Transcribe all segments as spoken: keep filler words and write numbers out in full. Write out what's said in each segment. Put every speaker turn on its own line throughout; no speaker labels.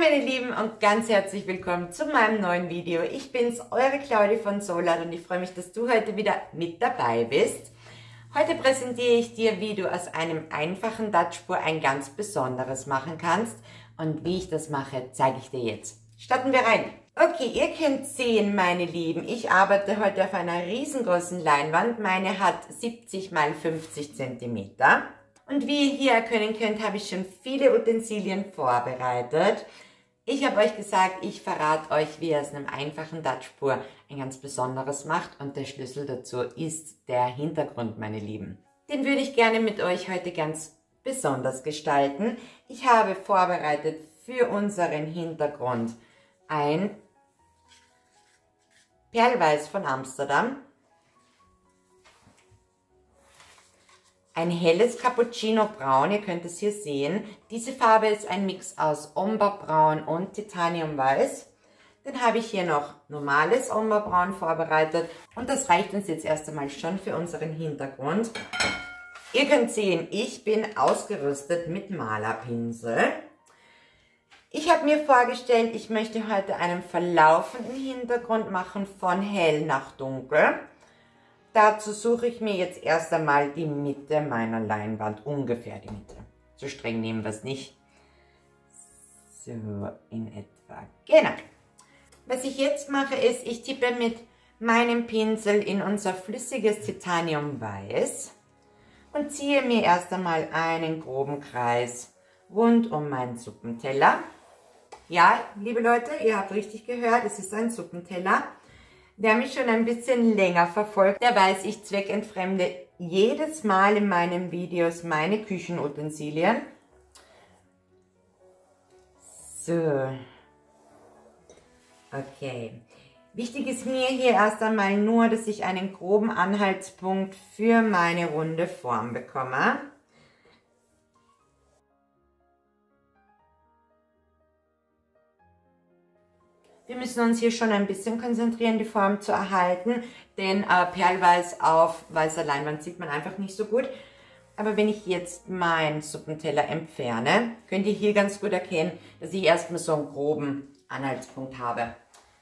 meine Lieben und ganz herzlich willkommen zu meinem neuen Video. Ich bin's, eure Claudi von Solar und ich freue mich, dass du heute wieder mit dabei bist. Heute präsentiere ich dir, wie du aus einem einfachen Touchspur ein ganz besonderes machen kannst. Und wie ich das mache, zeige ich dir jetzt. Starten wir rein. Okay, ihr könnt sehen, meine Lieben, ich arbeite heute auf einer riesengroßen Leinwand. Meine hat siebzig mal fünfzig Zentimeter. Und wie ihr hier erkennen könnt, habe ich schon viele Utensilien vorbereitet. Ich habe euch gesagt, ich verrate euch, wie ihr aus einem einfachen Touchspur ein ganz besonderes macht. Und der Schlüssel dazu ist der Hintergrund, meine Lieben. Den würde ich gerne mit euch heute ganz besonders gestalten. Ich habe vorbereitet für unseren Hintergrund ein Perlweiß von Amsterdam, ein helles Cappuccino Braun, ihr könnt es hier sehen. Diese Farbe ist ein Mix aus Omberbraun und Titaniumweiß. Dann habe ich hier noch normales Omberbraun vorbereitet und das reicht uns jetzt erst einmal schon für unseren Hintergrund. Ihr könnt sehen, ich bin ausgerüstet mit Malerpinsel. Ich habe mir vorgestellt, ich möchte heute einen verlaufenden Hintergrund machen von hell nach dunkel. Dazu suche ich mir jetzt erst einmal die Mitte meiner Leinwand, ungefähr die Mitte. So streng nehmen wir es nicht. So in etwa. Genau. Was ich jetzt mache ist, ich tippe mit meinem Pinsel in unser flüssiges Titaniumweiß und ziehe mir erst einmal einen groben Kreis rund um meinen Suppenteller. Ja, liebe Leute, ihr habt richtig gehört, es ist ein Suppenteller. Wer mich schon ein bisschen länger verfolgt, der weiß, ich zweckentfremde jedes Mal in meinen Videos meine Küchenutensilien. So. Okay. Wichtig ist mir hier erst einmal nur, dass ich einen groben Anhaltspunkt für meine runde Form bekomme. Wir müssen uns hier schon ein bisschen konzentrieren, die Form zu erhalten, denn äh, Perlweiß auf weißer Leinwand sieht man einfach nicht so gut. Aber wenn ich jetzt meinen Suppenteller entferne, könnt ihr hier ganz gut erkennen, dass ich erstmal so einen groben Anhaltspunkt habe.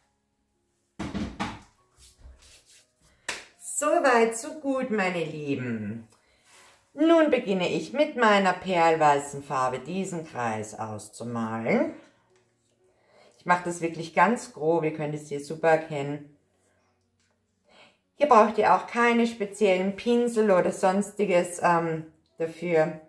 Soweit, so gut, meine Lieben. Nun beginne ich mit meiner perlweißen Farbe diesen Kreis auszumalen. Ich mache das wirklich ganz grob, ihr könnt es hier super erkennen. Hier braucht ihr auch keine speziellen Pinsel oder sonstiges ähm, dafür.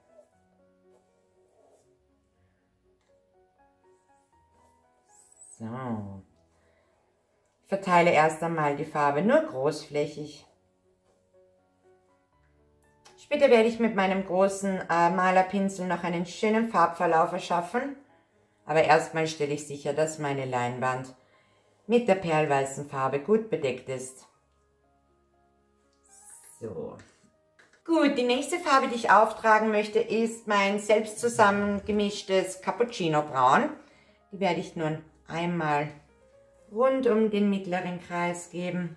So. Ich verteile erst einmal die Farbe nur großflächig. Später werde ich mit meinem großen äh, Malerpinsel noch einen schönen Farbverlauf erschaffen. Aber erstmal stelle ich sicher, dass meine Leinwand mit der perlweißen Farbe gut bedeckt ist. So. Gut, die nächste Farbe, die ich auftragen möchte, ist mein selbst zusammengemischtes Cappuccino Braun. Die werde ich nun einmal rund um den mittleren Kreis geben.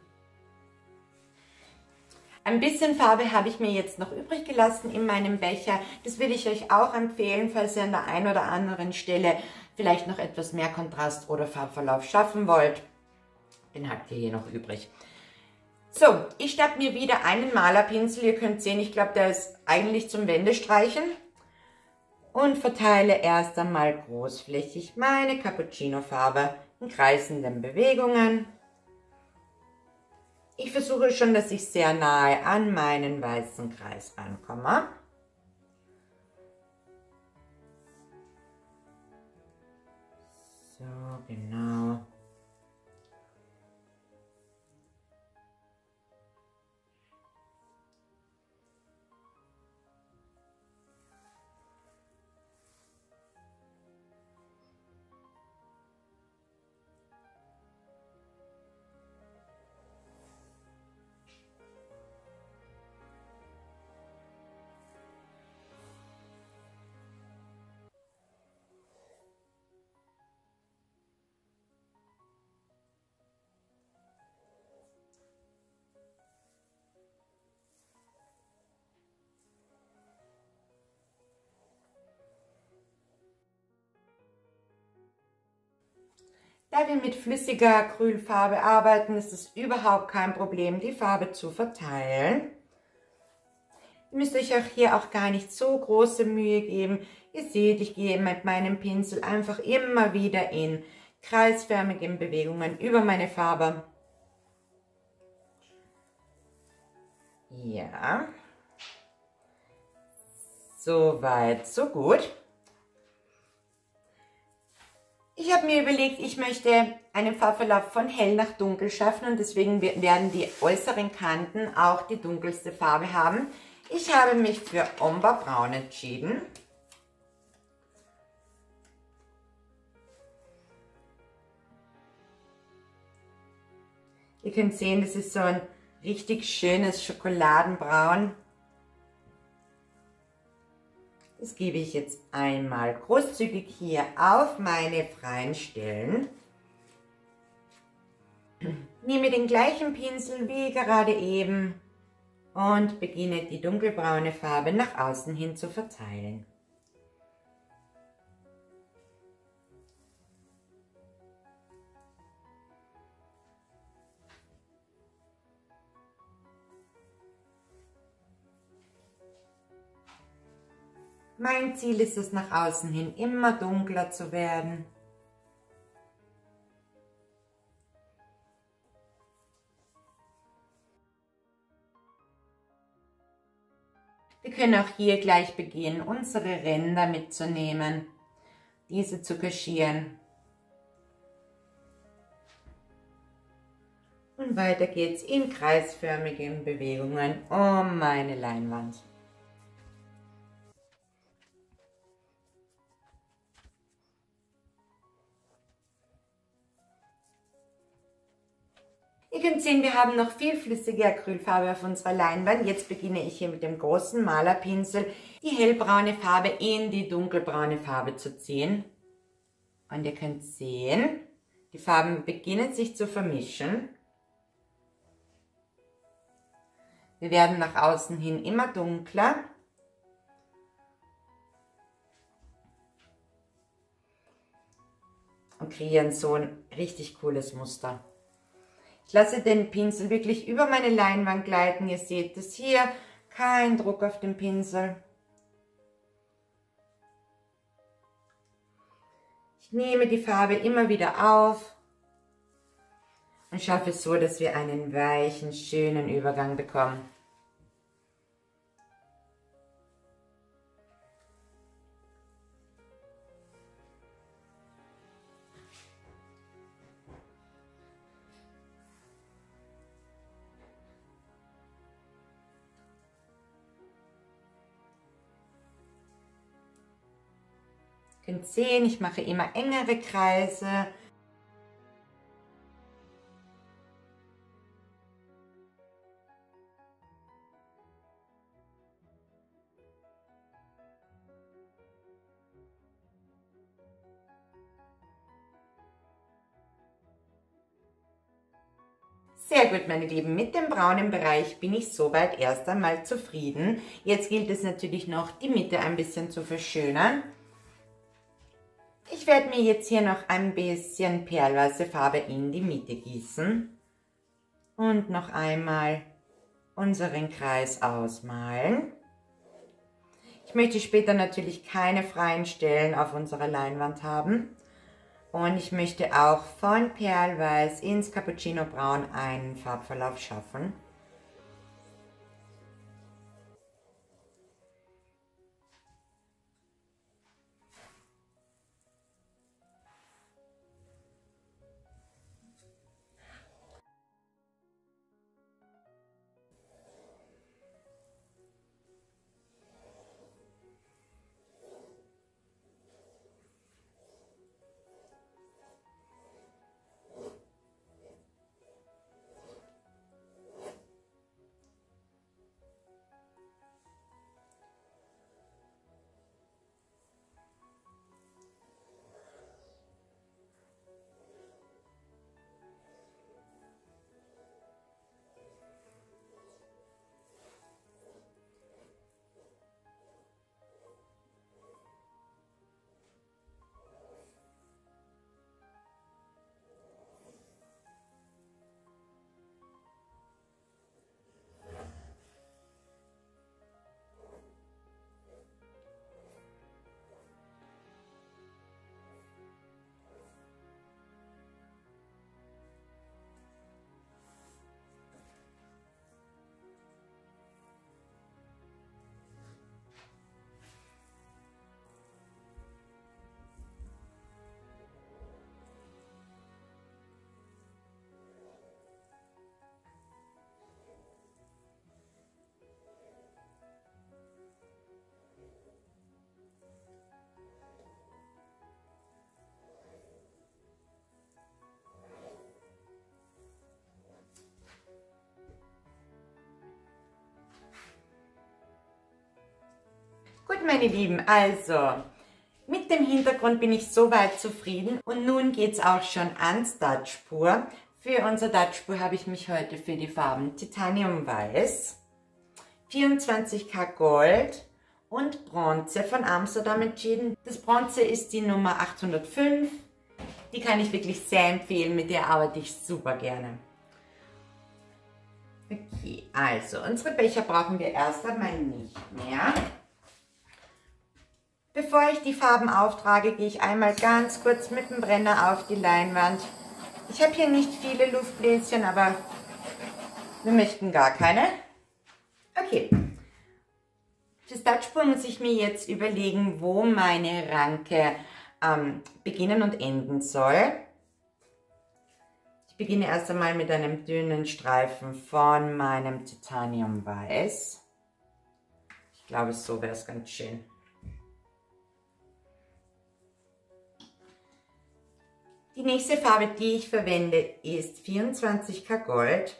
Ein bisschen Farbe habe ich mir jetzt noch übrig gelassen in meinem Becher. Das würde ich euch auch empfehlen, falls ihr an der einen oder anderen Stelle vielleicht noch etwas mehr Kontrast oder Farbverlauf schaffen wollt. Den habt ihr hier noch übrig. So, ich schnappe mir wieder einen Malerpinsel. Ihr könnt sehen, ich glaube, der ist eigentlich zum Wendestreichen. Und verteile erst einmal großflächig meine Cappuccino-Farbe in kreisenden Bewegungen. Ich versuche schon, dass ich sehr nahe an meinen weißen Kreis rankomme. So, genau. Da wir mit flüssiger Acrylfarbe arbeiten, ist es überhaupt kein Problem, die Farbe zu verteilen. Ihr müsst euch auch hier auch gar nicht so große Mühe geben. Ihr seht, ich gehe mit meinem Pinsel einfach immer wieder in kreisförmigen Bewegungen über meine Farbe. Ja, so weit, so gut. Ich habe mir überlegt, ich möchte einen Farbverlauf von hell nach dunkel schaffen und deswegen werden die äußeren Kanten auch die dunkelste Farbe haben. Ich habe mich für Ombre Braun entschieden. Ihr könnt sehen, das ist so ein richtig schönes Schokoladenbraun. Das gebe ich jetzt einmal großzügig hier auf meine freien Stellen. Nehme den gleichen Pinsel wie gerade eben und beginne die dunkelbraune Farbe nach außen hin zu verteilen. Mein Ziel ist es, nach außen hin immer dunkler zu werden. Wir können auch hier gleich beginnen, unsere Ränder mitzunehmen, diese zu kaschieren. Und weiter geht's in kreisförmigen Bewegungen um meine Leinwand. Ihr könnt sehen, wir haben noch viel flüssige Acrylfarbe auf unserer Leinwand. Jetzt beginne ich hier mit dem großen Malerpinsel die hellbraune Farbe in die dunkelbraune Farbe zu ziehen. Und ihr könnt sehen, die Farben beginnen sich zu vermischen. Wir werden nach außen hin immer dunkler. Und kreieren so ein richtig cooles Muster. Ich lasse den Pinsel wirklich über meine Leinwand gleiten. Ihr seht es hier, kein Druck auf den Pinsel. Ich nehme die Farbe immer wieder auf und schaffe es so, dass wir einen weichen, schönen Übergang bekommen. Ihr könnt sehen, ich mache immer engere Kreise. Sehr gut, meine Lieben, mit dem braunen Bereich bin ich soweit erst einmal zufrieden. Jetzt gilt es natürlich noch, die Mitte ein bisschen zu verschönern. Ich werde mir jetzt hier noch ein bisschen perlweiße Farbe in die Mitte gießen und noch einmal unseren Kreis ausmalen. Ich möchte später natürlich keine freien Stellen auf unserer Leinwand haben und ich möchte auch von Perlweiß ins Cappuccino Braun einen Farbverlauf schaffen. meine Lieben, also mit dem Hintergrund bin ich soweit zufrieden und nun geht es auch schon ans Dutch-Pur. Für unser Dutch-Pur habe ich mich heute für die Farben Titanium Weiß, vierundzwanzig K Gold und Bronze von Amsterdam entschieden. Das Bronze ist die Nummer achthundertfünf. Die kann ich wirklich sehr empfehlen, mit der arbeite ich super gerne. Okay, also unsere Becher brauchen wir erst einmal nicht mehr. Bevor ich die Farben auftrage, gehe ich einmal ganz kurz mit dem Brenner auf die Leinwand. Ich habe hier nicht viele Luftbläschen, aber wir möchten gar keine. Okay. Fürs Dutch-Pur muss ich mir jetzt überlegen, wo meine Ranke ähm, beginnen und enden soll. Ich beginne erst einmal mit einem dünnen Streifen von meinem Titanium Weiß. Ich glaube, so wäre es ganz schön. Die nächste Farbe, die ich verwende, ist vierundzwanzig K Gold.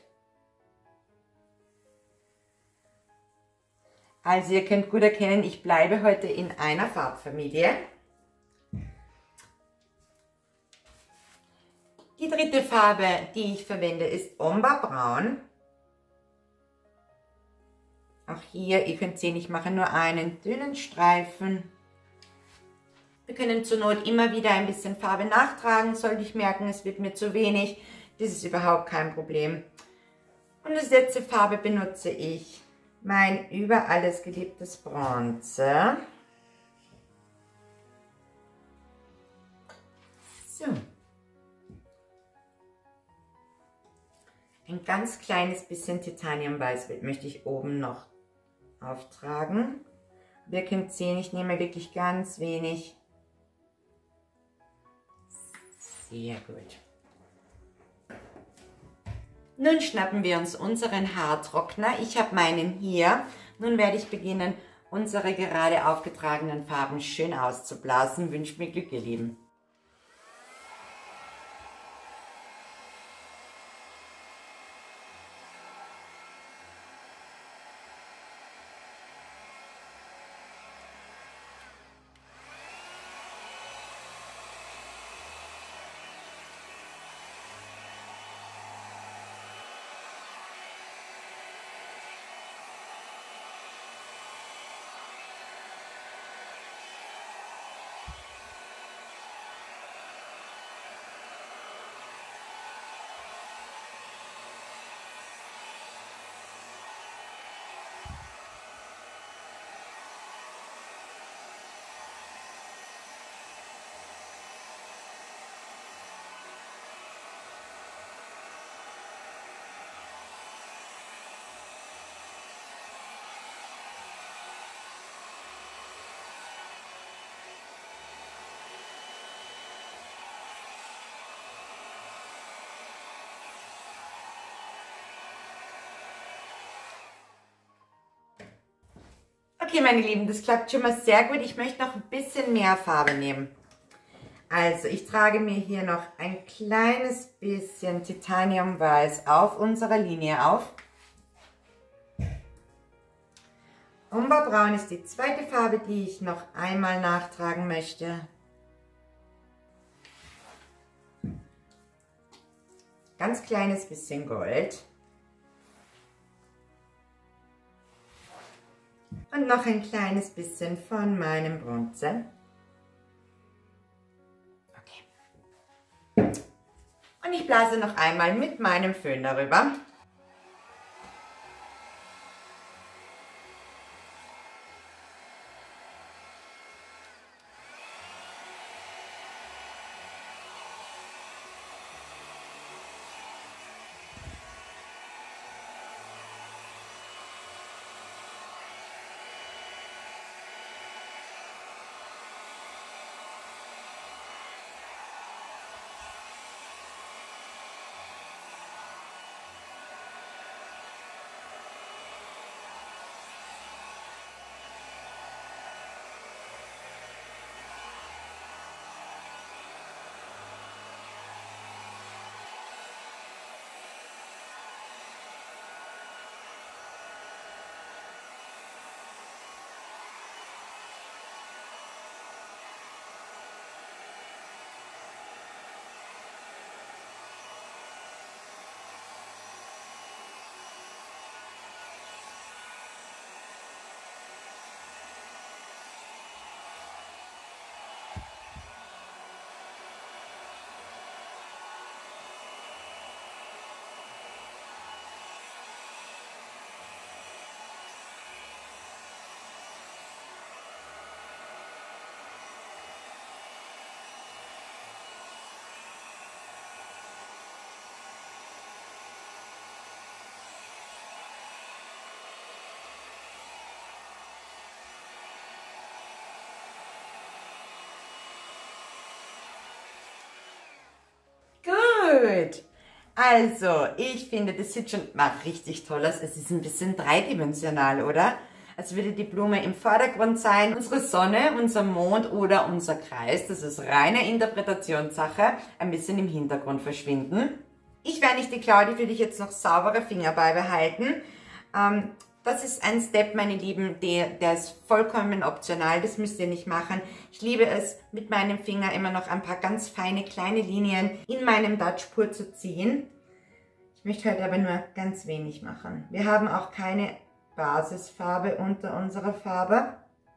Also ihr könnt gut erkennen, ich bleibe heute in einer Farbfamilie. Die dritte Farbe, die ich verwende, ist Omber Braun. Auch hier, ihr könnt sehen, ich mache nur einen dünnen Streifen. Wir können zur Not immer wieder ein bisschen Farbe nachtragen, sollte ich merken, es wird mir zu wenig. Das ist überhaupt kein Problem. Und als letzte Farbe benutze ich mein über alles geliebtes Bronze. So. Ein ganz kleines bisschen Titanium Weiß möchte ich oben noch auftragen. Wir können sehen, ich nehme wirklich ganz wenig. Sehr gut. Nun schnappen wir uns unseren Haartrockner. Ich habe meinen hier. Nun werde ich beginnen, unsere gerade aufgetragenen Farben schön auszublasen. Wünscht mir Glück, ihr Lieben. Okay, meine Lieben, das klappt schon mal sehr gut. Ich möchte noch ein bisschen mehr Farbe nehmen. Also, ich trage mir hier noch ein kleines bisschen Titanium Weiß auf unserer Linie auf. Omber Braun ist die zweite Farbe, die ich noch einmal nachtragen möchte. Ganz kleines bisschen Gold. Und noch ein kleines bisschen von meinem Bronze. Okay. Und ich blase noch einmal mit meinem Föhn darüber. Also, ich finde, das sieht schon mal richtig toll aus. Es ist ein bisschen dreidimensional, oder? Als würde die Blume im Vordergrund sein, unsere Sonne, unser Mond oder unser Kreis, das ist reine Interpretationssache, ein bisschen im Hintergrund verschwinden. Ich werde nicht die Claudi für dich jetzt noch saubere Finger beibehalten. Ähm, das ist ein Step, meine Lieben, der, der ist vollkommen optional, das müsst ihr nicht machen. Ich liebe es, mit meinem Finger immer noch ein paar ganz feine kleine Linien in meinem Dutch Pur zu ziehen. Ich möchte heute aber nur ganz wenig machen. Wir haben auch keine Basisfarbe unter unserer Farbe.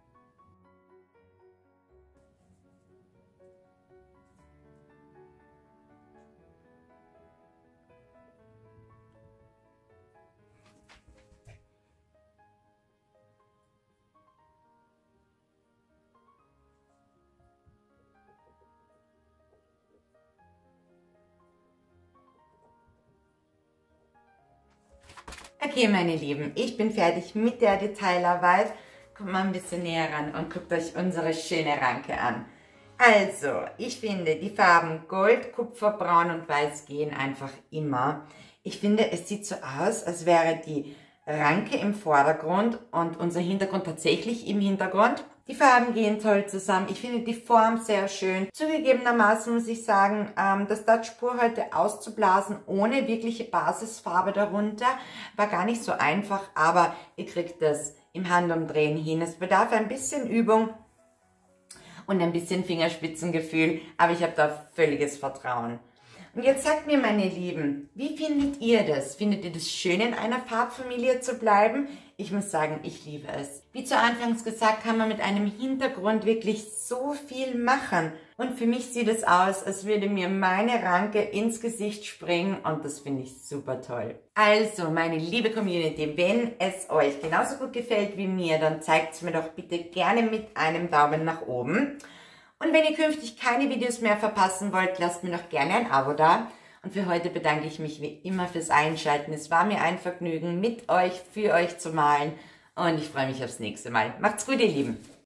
Okay, meine Lieben, ich bin fertig mit der Detailarbeit. Kommt mal ein bisschen näher ran und guckt euch unsere schöne Ranke an. Also, ich finde, die Farben Gold, Kupfer, Braun und Weiß gehen einfach immer. Ich finde, es sieht so aus, als wäre die Ranke im Vordergrund und unser Hintergrund tatsächlich im Hintergrund. Die Farben gehen toll zusammen. Ich finde die Form sehr schön. Zugegebenermaßen muss ich sagen, das Dutch Pur heute auszublasen ohne wirkliche Basisfarbe darunter war gar nicht so einfach, aber ihr kriegt das im Handumdrehen hin. Es bedarf ein bisschen Übung und ein bisschen Fingerspitzengefühl, aber ich habe da völliges Vertrauen. Und jetzt sagt mir, meine Lieben, wie findet ihr das? Findet ihr das schön, in einer Farbfamilie zu bleiben? Ich muss sagen, ich liebe es. Wie zu Anfangs gesagt, kann man mit einem Hintergrund wirklich so viel machen. Und für mich sieht es aus, als würde mir meine Ranke ins Gesicht springen und das finde ich super toll. Also, meine liebe Community, wenn es euch genauso gut gefällt wie mir, dann zeigt es mir doch bitte gerne mit einem Daumen nach oben. Und wenn ihr künftig keine Videos mehr verpassen wollt, lasst mir doch gerne ein Abo da. Und für heute bedanke ich mich wie immer fürs Einschalten. Es war mir ein Vergnügen, mit euch, für euch zu malen. Und ich freue mich aufs nächste Mal. Macht's gut, ihr Lieben.